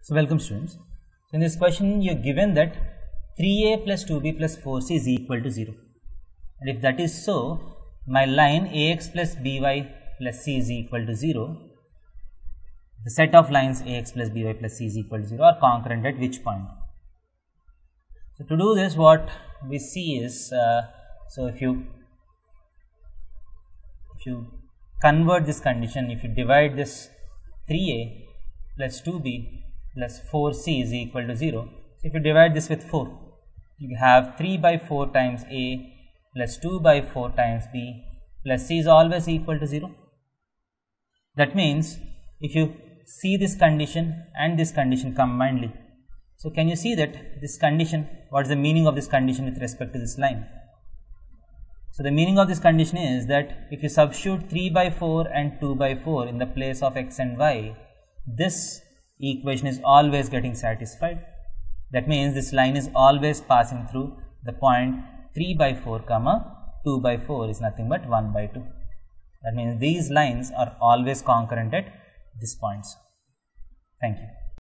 So welcome students. So in this question you are given that 3a plus 2b plus 4c is equal to 0, and if that is so, my line ax plus by plus c is equal to 0. The set of lines ax plus by plus c is equal to 0 are concurrent at which point? So to do this, what we see is, so if you convert this condition, if you divide this 3a plus 2b plus 4c is equal to 0. So if you divide this with 4, you have 3 by 4 times a plus 2 by 4 times b plus c is always equal to 0. That means if you see this condition and this condition combinedly, so can you see that this condition, what is the meaning of this condition with respect to this line? So the meaning of this condition is that if you substitute 3 by 4 and 2 by 4 in the place of x and y, this equation is always getting satisfied. That means this line is always passing through the point 3 by 4 comma 2 by 4 is nothing but 1 by 2. That means these lines are always concurrent at these points. Thank you.